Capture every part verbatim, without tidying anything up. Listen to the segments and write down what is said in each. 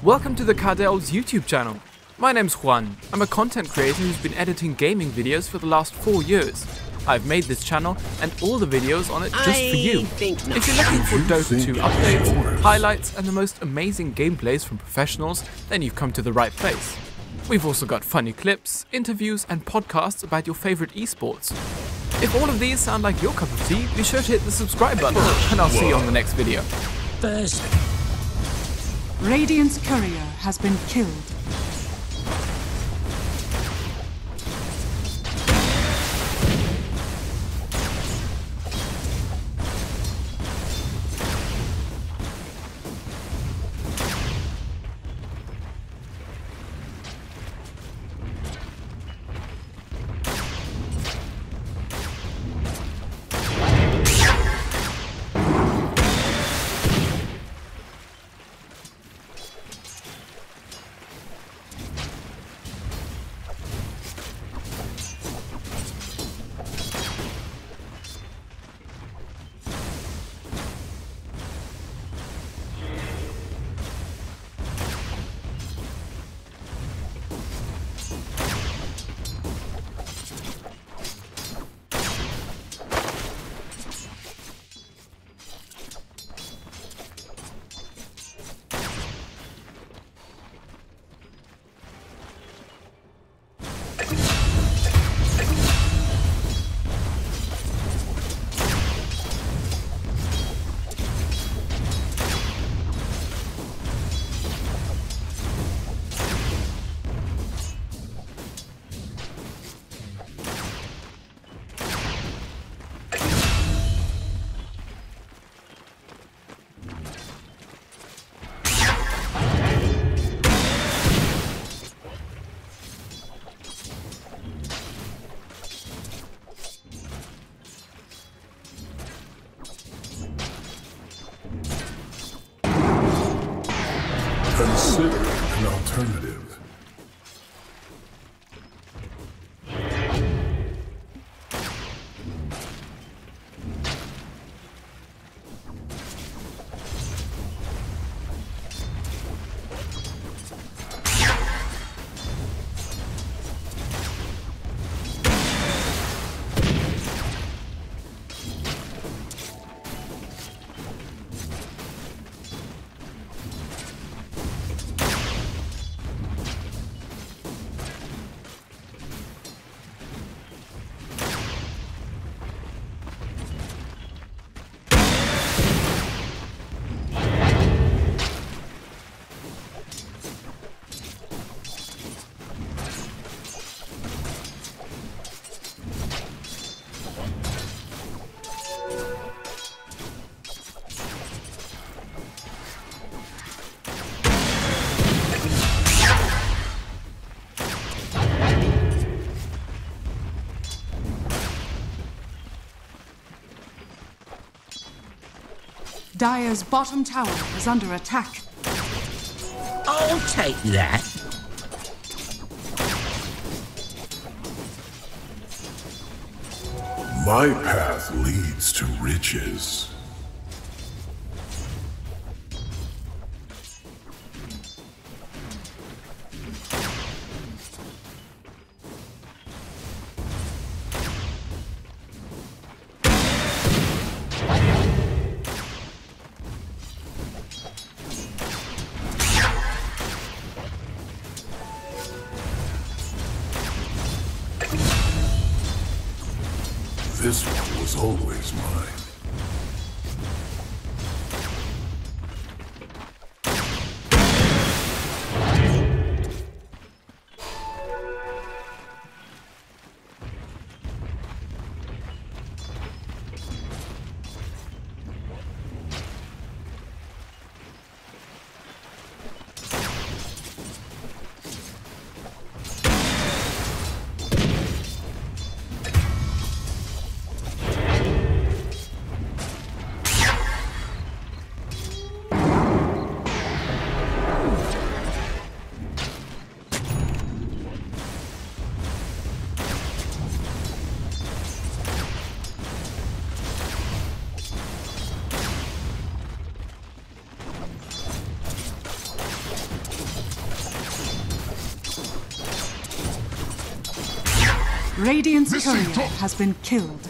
Welcome to the Cardel's YouTube channel. My name's Juan. I'm a content creator who's been editing gaming videos for the last four years. I've made this channel and all the videos on it just I for you. Think not. If you're looking for Dota two updates, highlights and the most amazing gameplays from professionals, then you've come to the right place. We've also got funny clips, interviews and podcasts about your favorite esports. If all of these sound like your cup of tea, be sure to hit the subscribe button and I'll see you on the next video. First. Radiant's courier has been killed. Consider an alternative. Dire's bottom tower is under attack. I'll take that. My path leads to riches. This one was always mine. Radiant's Missing courier top. has been killed.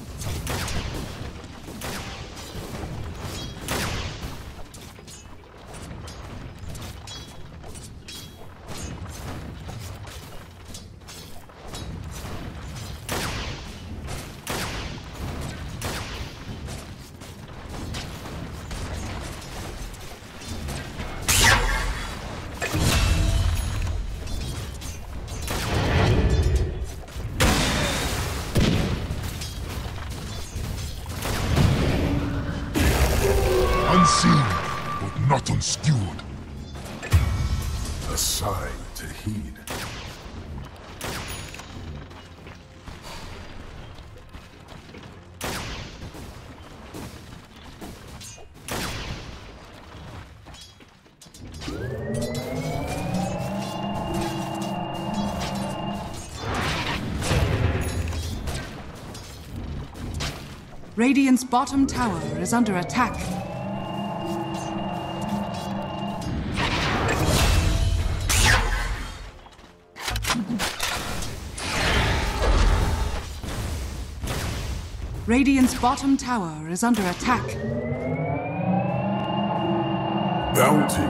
Unseen, but not unskewed. A sign to heed. Radiant's bottom tower is under attack. Radiant's bottom tower is under attack. Bounty.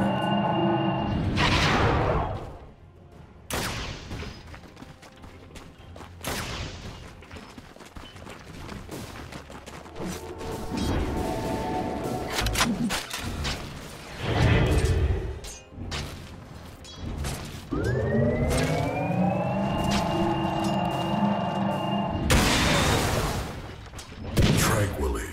Tranquilly.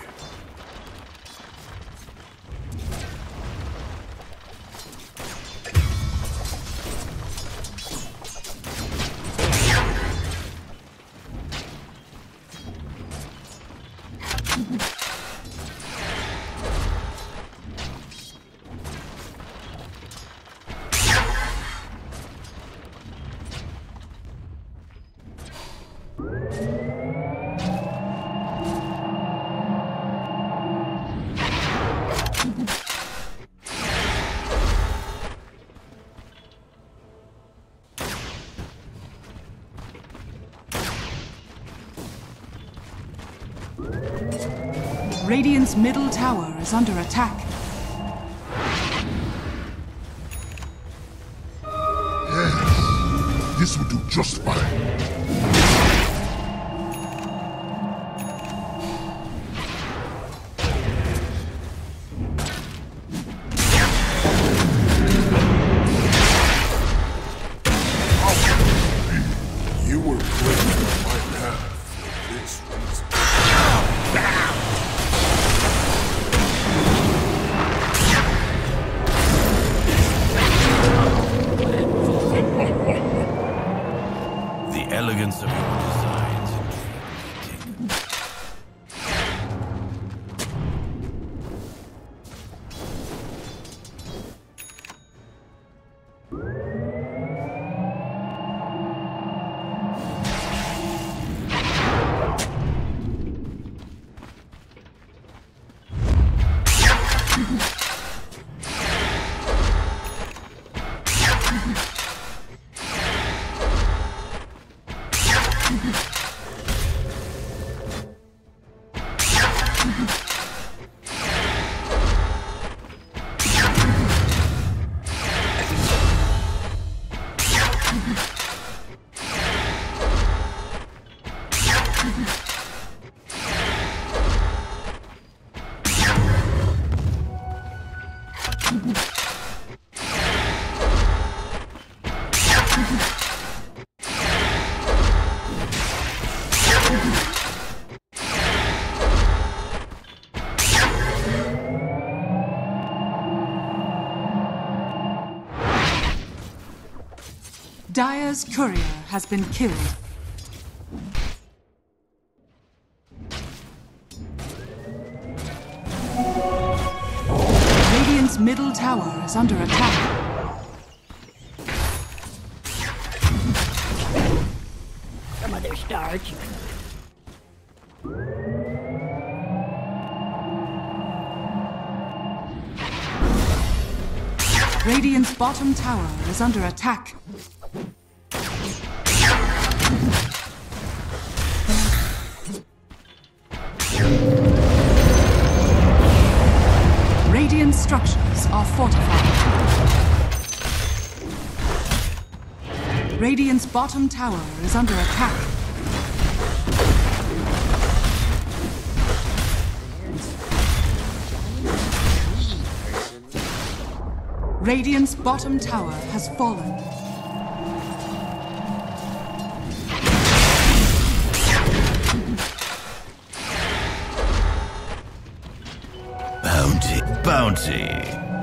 Radiant's middle tower is under attack. Yes, this will do just fine. You were placed on my path for this reason. The elegance of your designs intrigue me. Dire's courier has been killed. Radiant's middle tower is under attack. Some other starch. Radiant's bottom tower is under attack. structures are fortified. Radiant's bottom tower is under attack. Radiant's bottom tower has fallen. Bounty. Bounty.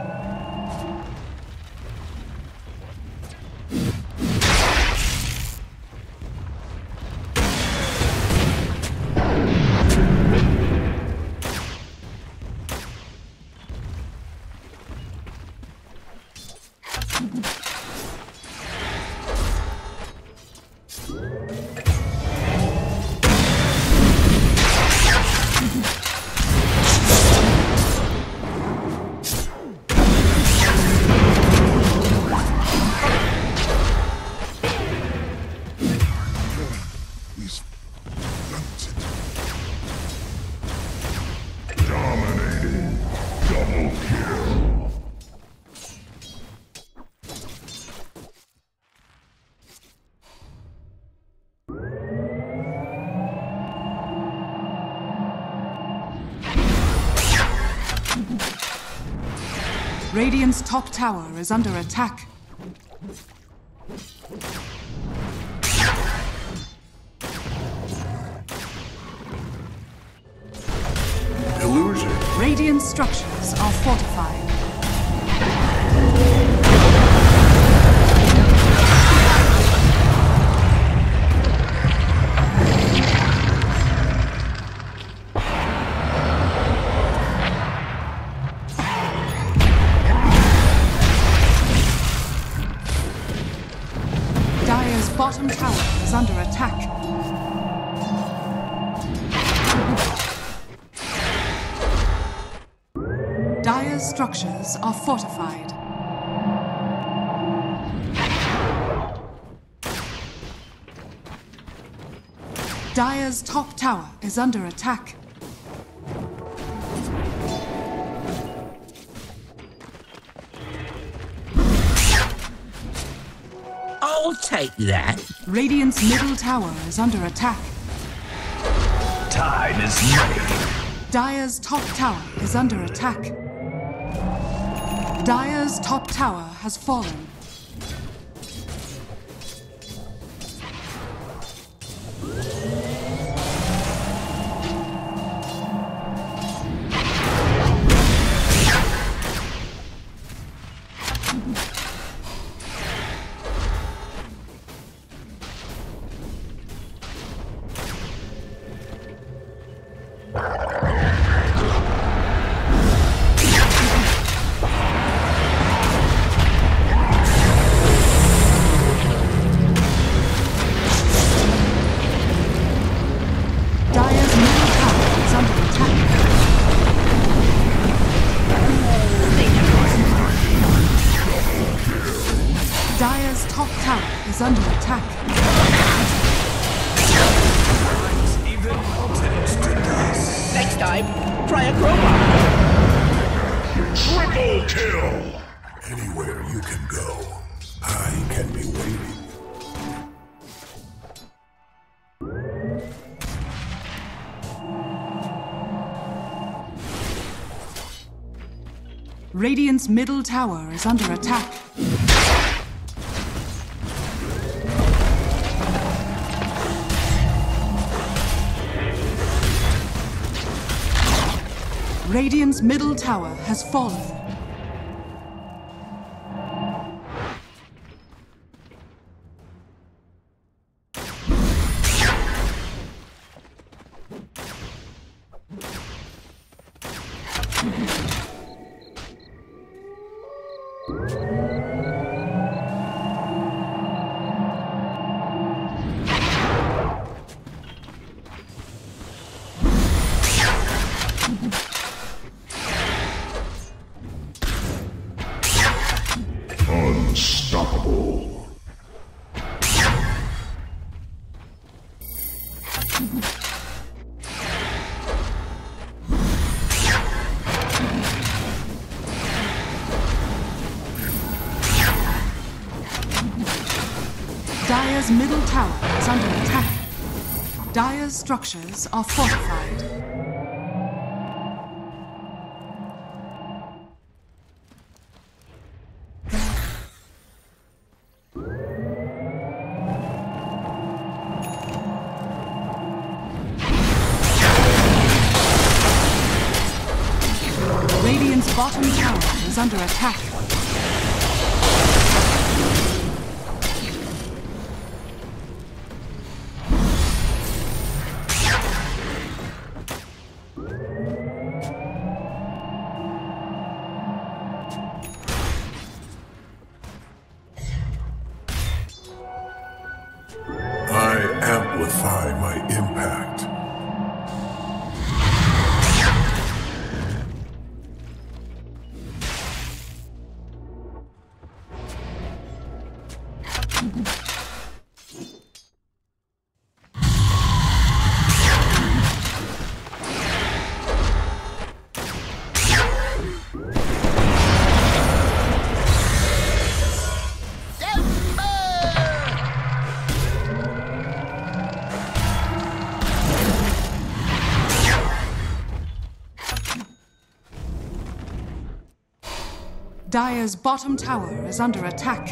Radiant's top tower is under attack. Illusion. Radiant structures are fortified. Dire's bottom tower is under attack. Dire's structures are fortified. Dire's top tower is under attack. I'll take that. Radiant's middle tower is under attack. Time is money. Dire's top tower is under attack. Dire's top tower has fallen. Dire's top tower is under attack. Next time, try a crowbar. Triple kill! Anywhere you can go, I can be waiting. Radiant's middle tower is under attack. Radiant's middle tower has fallen. Unstoppable. Dire's middle tower is under attack. Dire's structures are fortified. Radiant's bottom tower is under attack. I amplify my impact. Dire's bottom tower is under attack.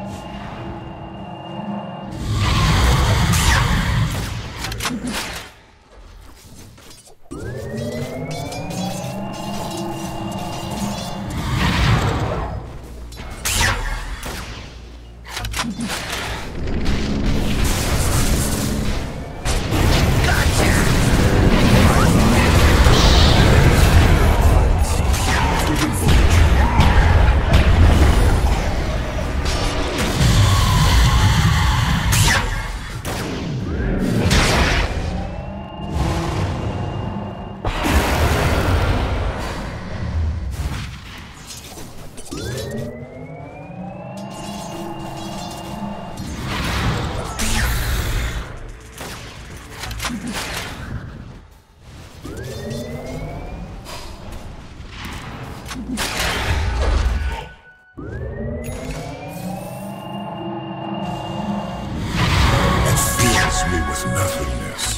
Me with nothingness.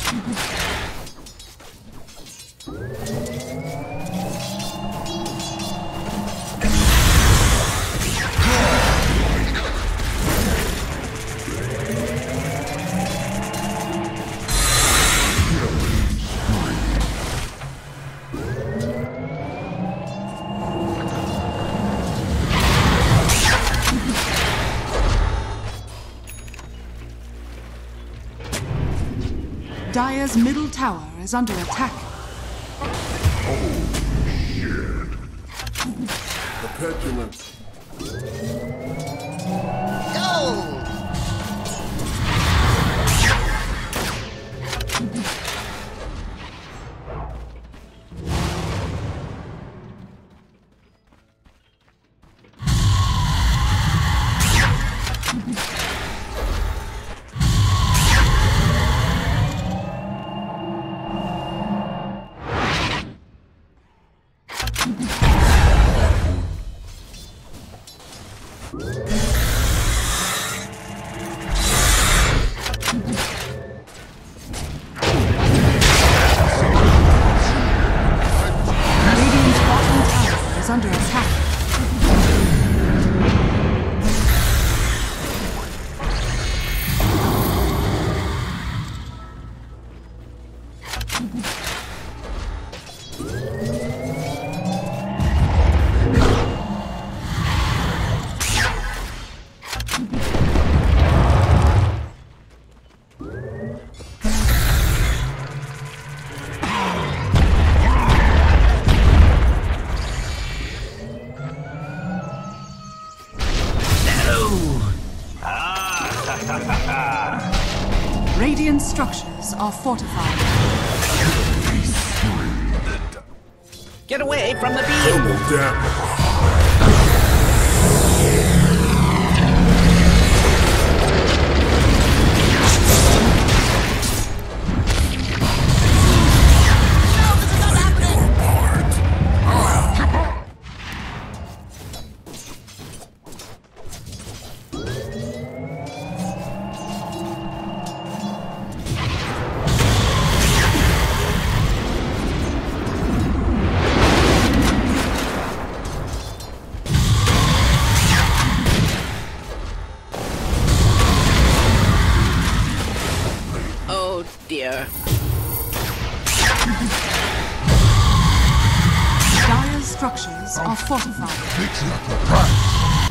Dire's middle tower is under attack. Oh, shit. The petulance. Under attack. Radiant structures are fortified. Get away from the beam! Double damage. Rapier. Dire's structures are fortified. Fix it up the price.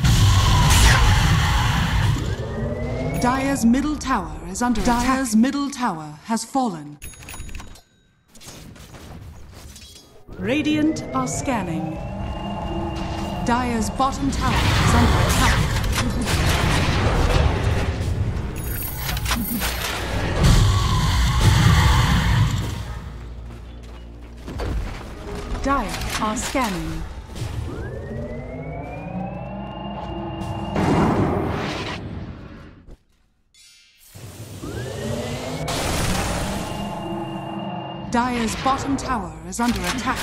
Dire's middle tower is under attack. Dire's middle tower has fallen. Radiant are scanning. Dire's bottom tower is under attack. Dire are scanning. Dire's bottom tower is under attack.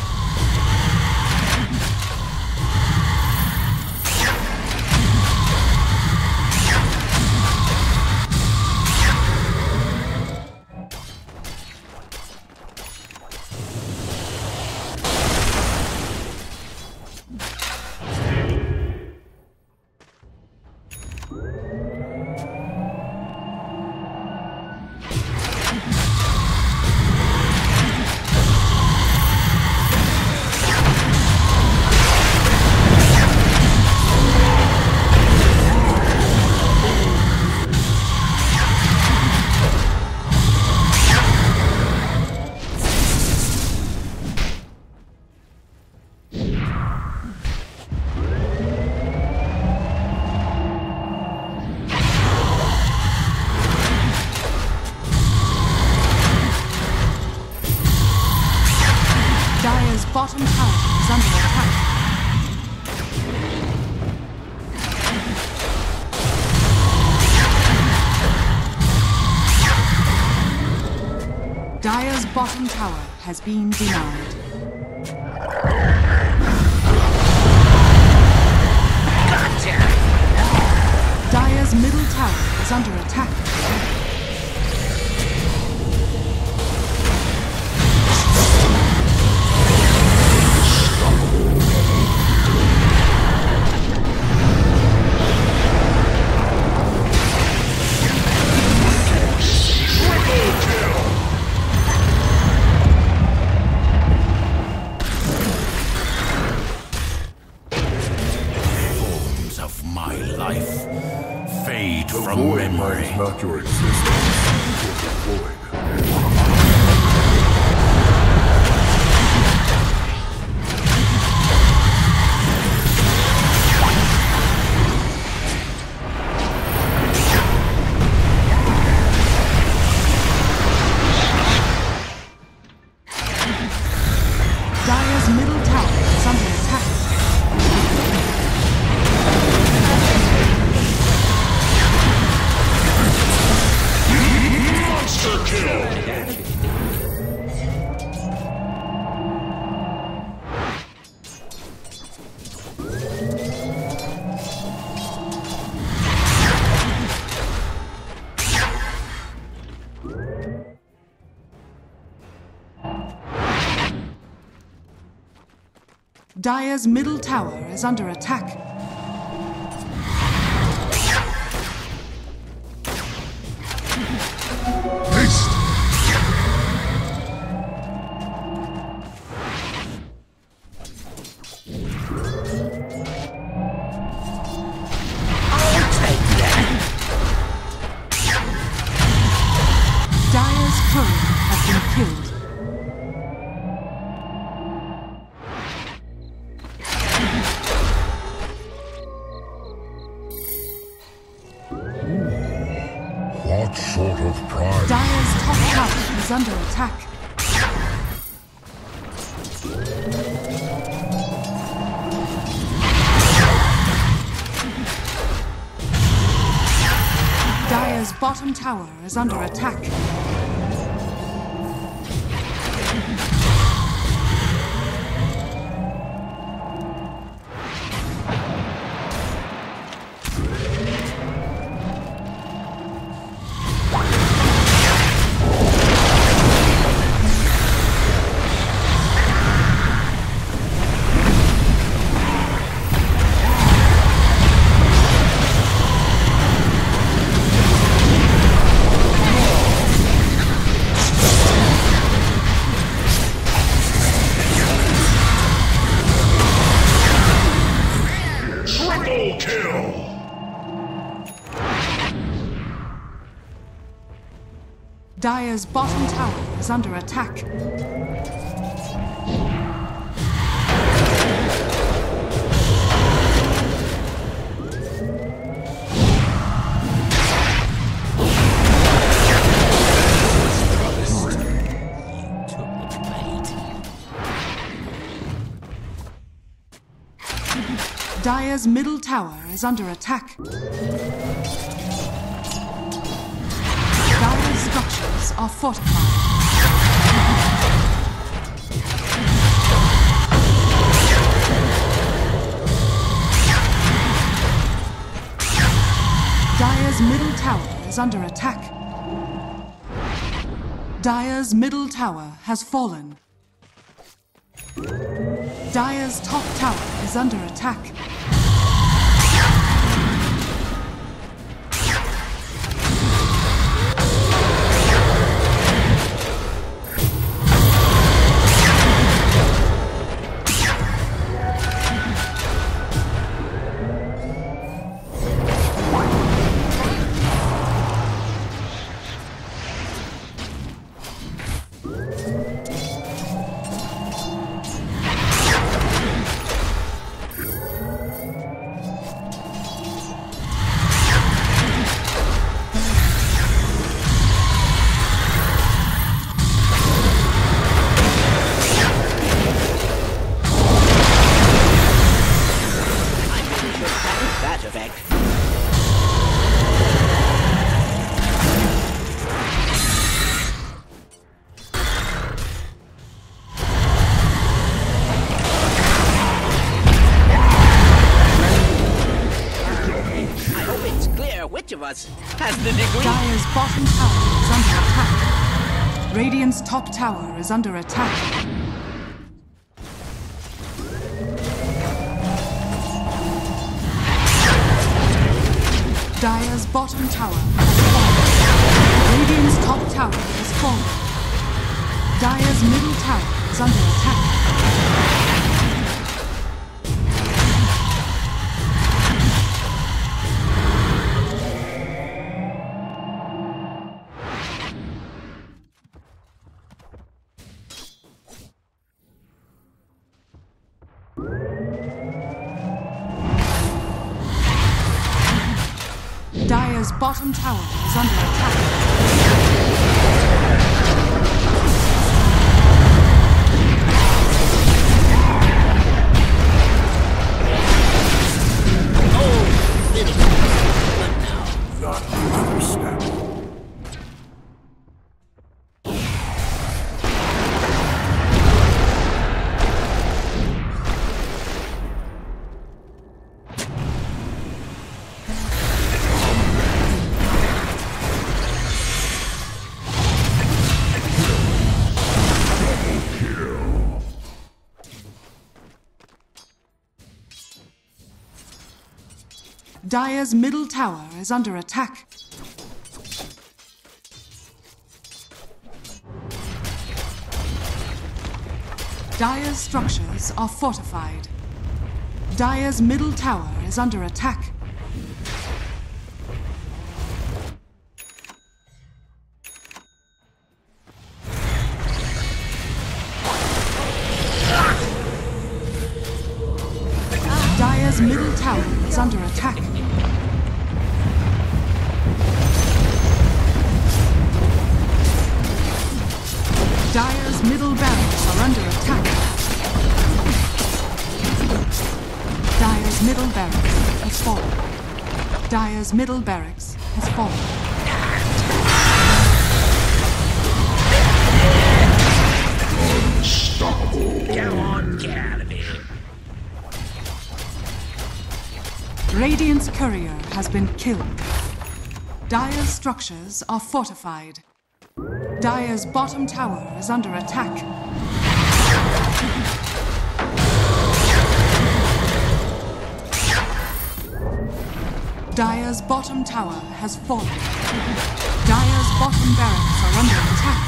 Bottom tower is under attack. Dire's bottom tower has been denied. Gotcha! Dire's middle tower is under attack. Not your existence. You're deployed. Dire's middle tower is under attack. Dire's middle tower is under attack. Haste! I'll take that. Dire's courier has been killed. What sort of pride? Dire's top tower is under attack. Dire's bottom tower is under attack. Triple kill! Dire's bottom tower is under attack. Dire's middle tower is under attack. Dire's structures are fortified. Dire's middle tower is under attack. Dire's middle tower has fallen. Dire's top tower is under attack. Of us has the degree. Dire's bottom tower is under attack. Radiant's top tower is under attack. Dire's bottom tower has fallen. Radiant's top tower has fallen. Dire's middle tower is under attack. Dire's bottom tower is under attack. Oh, little. But now. Not another step. Dire's middle tower is under attack. Dire's structures are fortified. Dire's middle tower is under attack. Dire's middle tower is under attack. Dire's middle barracks are under attack. Dire's middle barracks has fallen. Dire's middle barracks has fallen. Unstoppable. Come on, get out of here. Radiant's courier has been killed. Dire's structures are fortified. Dire's bottom tower is under attack. Dire's bottom tower has fallen. Dire's bottom barracks are under attack.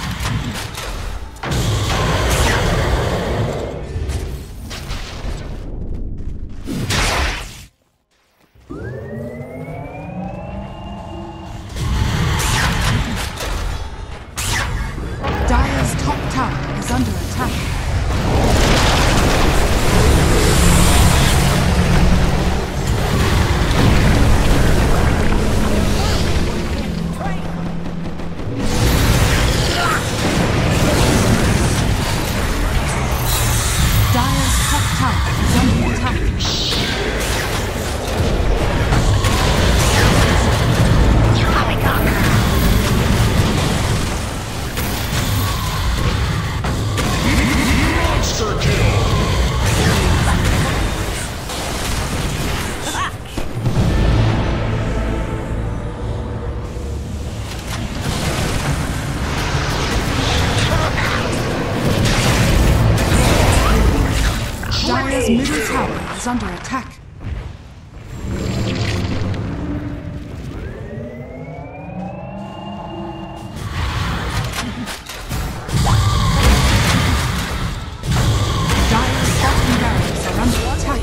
is under attack. Dire's bottom barracks are under attack.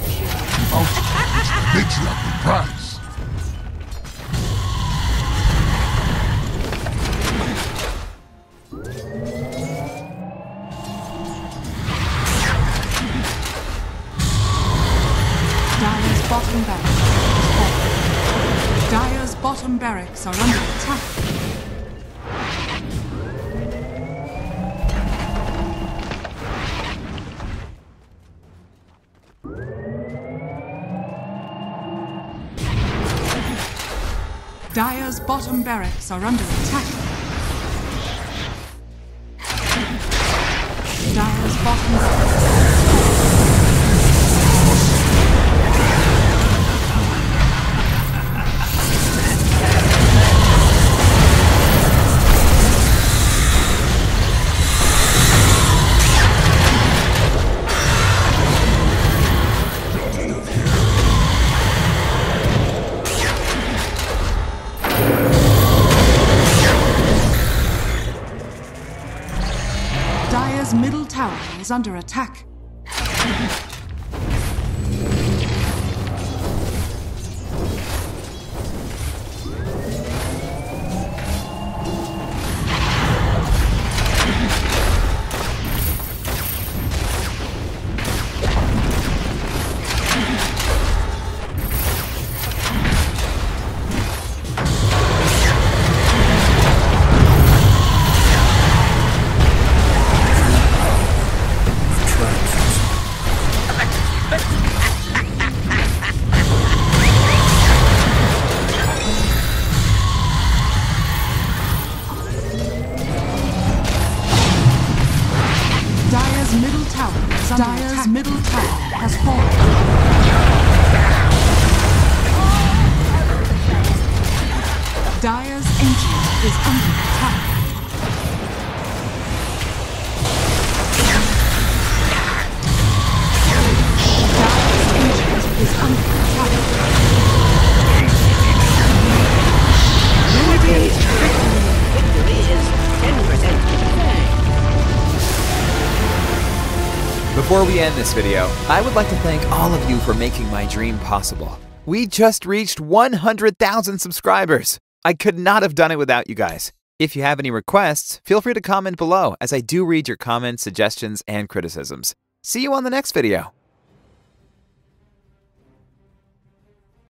Matriarch prize. Dire's bottom barracks. Dire's bottom barracks are under attack. Dire's bottom barracks are under attack. Dire's bottom barracks. Dire's middle tower is under attack. Dire's middle tower is under Dire's attack. middle tower has fallen. Dire's ancient is under attack. Dire's ancient is under attack. Radiant victory is ten percent confirmed. Before we end this video, I would like to thank all of you for making my dream possible. We just reached one hundred thousand subscribers. I could not have done it without you guys. If you have any requests, feel free to comment below, as I do read your comments, suggestions, and criticisms. See you on the next video.